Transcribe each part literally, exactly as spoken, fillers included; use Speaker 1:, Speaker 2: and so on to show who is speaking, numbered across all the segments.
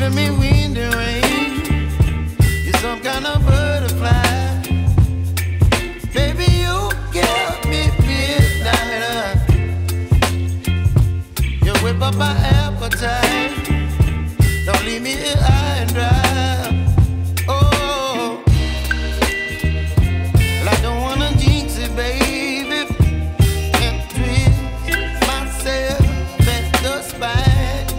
Speaker 1: giving me wind and rain. You're some kind of butterfly. Baby, you give me midnight. You whip up my appetite. Don't leave me here high and dry. Oh, well, I don't wanna jinx it, baby, and twist myself at the spine.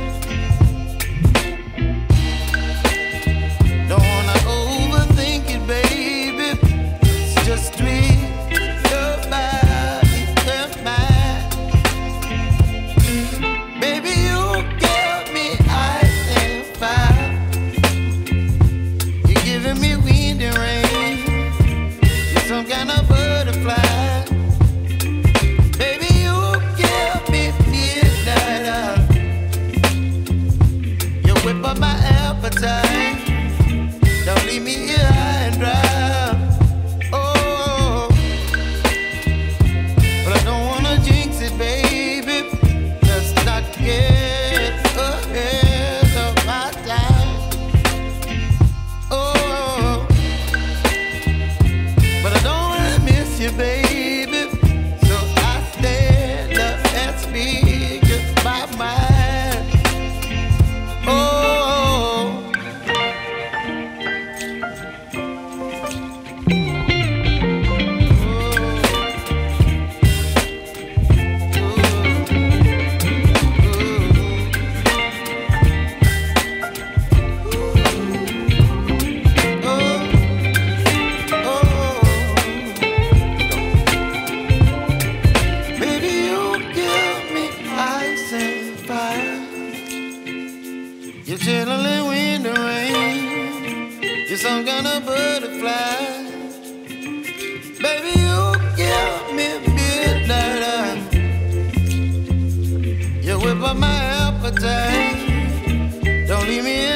Speaker 1: Don't wanna overthink it, baby. It's just twist your body and mine. Baby, you give me ice and fire. You're giving me wind and rain. You're some kind of butterfly. Baby, you give me midnight. You whip up my appetite. Don't leave me here high and dry. Oh, but I don't wanna jinx it, baby. Let's not get ahead of my time. Oh, but I don't wanna miss you, baby. So I stand up and speak my mind. Oh. You're chilling wind and rain. You're some kind of butterfly. Baby, you give me midnight. You whip up my appetite. Don't leave me